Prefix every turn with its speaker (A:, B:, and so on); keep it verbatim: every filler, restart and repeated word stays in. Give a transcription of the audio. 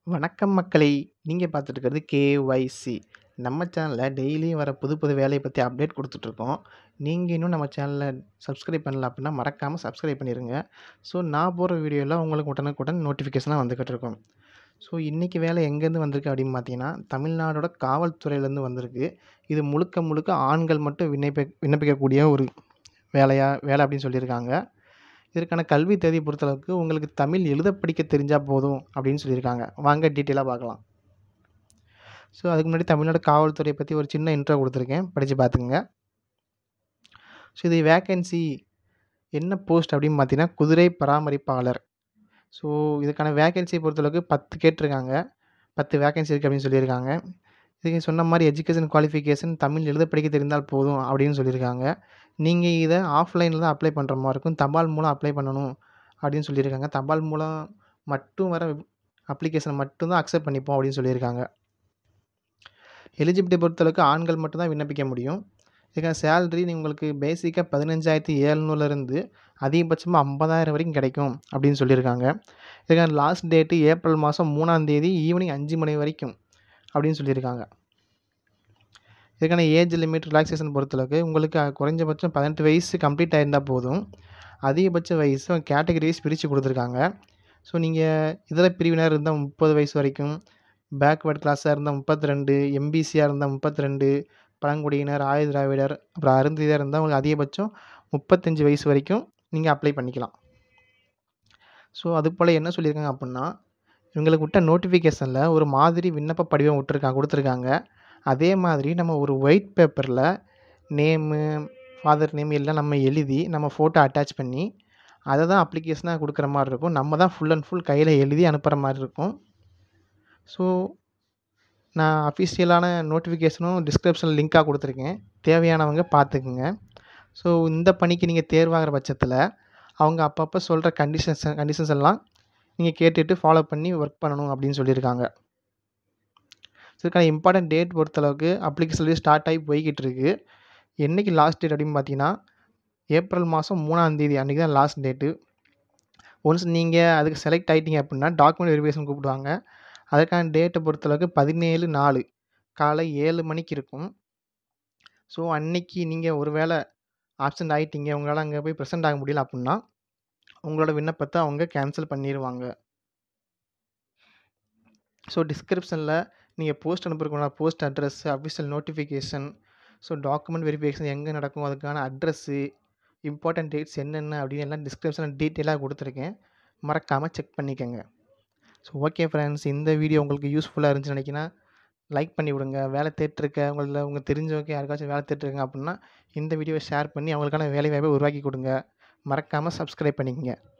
A: வணக்கம் மக்களே! நீங்க பார்த்துட்டு இருக்கிறது கேஒய்சி. நம்ம சேனல்ல டெய்லியும் வர புது புது வேலைய பத்தி அப்டேட் குடுத்துட்ருக்கோம். நீங்க இன்னும் நம்ம சேனல சப்ஸ்கிரைப் பண்ணல அப்டின்னா, மறக்காம சப்ஸ்கிரைப் பண்ணிருங்க. ஸோ நான் போடுற வீடியோலாம் உங்களுக்கு உடனுக்குடன் நோட்டிஃபிகேஷனா வந்துகிட்டு இருக்கும். ஸோ இன்னைக்கு வேலை எங்கேருந்து வந்திருக்கு அப்படின்னு பார்த்தீங்கன்னா, தமிழ்நாடோட காவல்துறையிலேருந்து வந்திருக்கு. இது முழுக்க முழுக்க ஆண்கள் மட்டும் விண்ணப்ப விண்ணப்பிக்கக்கூடிய ஒரு வேலையா வேலை அப்படின்னு சொல்லியிருக்காங்க. இதற்கான கல்வி தகுதிய பொறுத்தளவுக்கு உங்களுக்கு தமிழ் எழுத படிக்க தெரிஞ்சா போதும் அப்படின்னு சொல்லியிருக்காங்க. வாங்க டீட்டெயிலா பார்க்கலாம். ஸோ அதுக்கு முன்னாடி தமிழ்நாடு காவல்துறைய பத்தி ஒரு சின்ன இன்ட்ரோ குடுத்துருக்கேன். படிச்சு பார்த்துக்கங்க. ஸோ இது வேக்கன்சி என்ன போஸ்ட் அப்படின்னு பார்த்தீங்கன்னா, குதிரை பராமரிப்பாளர். ஸோ இதுக்கான வேக்கன்சிய பொறுத்தளவுக்கு பத்து கேட்டிருக்காங்க. பத்து வேக்கன்சி இருக்கு அப்படின்னு சொல்லியிருக்காங்க. இதுக்கு சொன்ன மாரி எஜுகேஷன் குவாலிஃபிகேஷன் தமிழ் எழுத படிக்க தெரிந்தால் போதும் அப்படின்னு சொல்லியிருக்காங்க. நீங்க இத ஆஃப்லைன்ல தான் அப்ளை பண்ற மாரி இருக்கும். தபால் மூலம் அப்ளை பண்ணணும் அப்படின்னு சொல்லியிருக்காங்க. தபால் மூலம் மட்டும் வர அப்ளிகேஷன் மட்டும் தான் அக்செப்ட் பண்ணிப்போம் அப்படின்னு சொல்லியிருக்காங்க. எலிஜிபிலிட்டி பொறுத்தளவுக்கு ஆண்கள் மட்டும் தான் விண்ணப்பிக்க முடியும். இதுக்கான சேலரி உங்களுக்கு பேசிக்கா பதினைந்தாயிரத்து எழுநூறு இருந்து அதிகபட்சமா ஐம்பதாயிரம் வரைக்கும் கிடைக்கும் அப்படின்னு சொல்லியிருக்காங்க. இதுக்கான லாஸ்ட் டேட் ஏப்ரல் மாதம் மூன்றாம் தேதி ஈவினிங் ஐந்து மணி வரைக்கும் அப்படின்னு சொல்லியிருக்காங்க. இதுக்கான ஏஜ் லிமிட் ரிலாக்சேஷன் பொறுத்தளவுக்கு உங்களுக்கு குறைஞ்சபட்சம் பதினெட்டு வயசு கம்ப்ளீட் ஆயிருந்தா போதும். அதிகபட்ச வயசு கேட்டகரிஸ் பிரித்து கொடுத்துருக்காங்க. ஸோ நீங்கள் இதர பிரிவினர் இருந்தால் முப்பது வயசு வரைக்கும், பேக்வேர்ட் கிளாஸாக இருந்தால் முப்பத்தி ரெண்டு, எம்பிசியாக இருந்தால் முப்பத்தி ரெண்டு, பழங்குடியினர், ஆதி திராவிடர், அப்புறம் அருந்ததியர் இருந்தால் உங்களுக்கு அதிகபட்சம் முப்பத்தஞ்சு வயசு வரைக்கும் நீங்கள் அப்ளை பண்ணிக்கலாம். ஸோ அதுபோல் என்ன சொல்லியிருக்காங்க அப்புடின்னா, இவங்களுக்கு விட்ட நோட்டிஃபிகேஷனில் ஒரு மாதிரி விண்ணப்ப படிவம் விட்டுருக்காங்க கொடுத்துருக்காங்க. அதே மாதிரி நம்ம ஒரு ஒயிட் பேப்பரில் நேமு, ஃபாதர் நேம் எல்லாம் நம்ம எழுதி நம்ம ஃபோட்டோ அட்டாச் பண்ணி அதை தான் அப்ளிகேஷனாக கொடுக்குற மாரி இருக்கும். நம்ம தான் ஃபுல் அண்ட் ஃபுல் கையில் எழுதி அனுப்புகிற மாரி இருக்கும். ஸோ நான் அஃபிஷியலான நோட்டிஃபிகேஷனும் டிஸ்கிரிப்ஷனில் லிங்காக கொடுத்துருக்கேன். தேவையானவங்க பார்த்துக்குங்க. ஸோ இந்த பணிக்கு நீங்கள் தேர்வாகிற பட்சத்தில் அவங்க அப்பப்போ சொல்கிற கண்டிஷன்ஸ் கண்டிஷன்ஸ் எல்லாம் நீங்கள் கேட்டுட்டு ஃபாலோ பண்ணி ஒர்க் பண்ணணும் அப்படின்னு சொல்லியிருக்காங்க. இதுக்கான இம்பார்ட்டன்ட் டேட் பொறுத்தளவுக்கு அப்ளிகேஷன்லேயே ஸ்டார்ட் ஆகி போய்கிட்டு இருக்கு. என்றைக்கு லாஸ்ட் டேட் அப்படின்னு பார்த்தீங்கன்னா, ஏப்ரல் மாதம் மூன்றாம் தேதி அன்றைக்கி தான் லாஸ்ட் டேட்டு. ஒன்ஸ் நீங்கள் அதுக்கு செலக்ட் ஆகிட்டீங்க அப்படின்னா டாக்குமெண்ட் வெரிஃபிகேஷன் கூப்பிடுவாங்க. அதுக்கான டேட்டை பொறுத்தளவுக்கு பதினேழு நாலு காலை ஏழு மணிக்கு இருக்கும். ஸோ அன்னைக்கு நீங்கள் ஒரு வேளை ஆப்சென்ட் ஆகிட்டீங்க, உங்களால் அங்கே போய் ப்ரெசென்ட் ஆக முடியல அப்படின்னா உங்களோட விண்ணப்பத்தை அவங்க கேன்சல் பண்ணிடுவாங்க. ஸோ டிஸ்கிரிப்ஷனில் நீங்கள் போஸ்ட் அனுப்புறதுக்கான post address, official notification, so document verification எங்கே நடக்கும், அதுக்கான அட்ரஸ்ஸு, இம்பார்ட்டன்ட் டேட்ஸ் என்னென்ன அப்படின்னு எல்லாம் டிஸ்கிரிப்ஷனில் டீட்டெயிலாக கொடுத்துருக்கேன். மறக்காமல் செக் பண்ணிக்கோங்க. ஸோ ஓகே ஃப்ரெண்ட்ஸ், இந்த வீடியோ உங்களுக்கு யூஸ்ஃபுல்லாக இருந்துச்சுன்னு நினைக்கினா லைக் பண்ணி விடுங்க. வேலை தேடிருக்க உங்களில் உங்க தெரிஞ்சவங்க யாருக்காச்சும் வேலை தேடிருக்காங்க அப்படின்னா இந்த வீடியோவை ஷேர் பண்ணி அவங்களுக்கான வேலைவாய்ப்பை உருவாக்கி கொடுங்க. மறக்காமல் சப்ஸ்கிரைப் பண்ணிக்கங்க.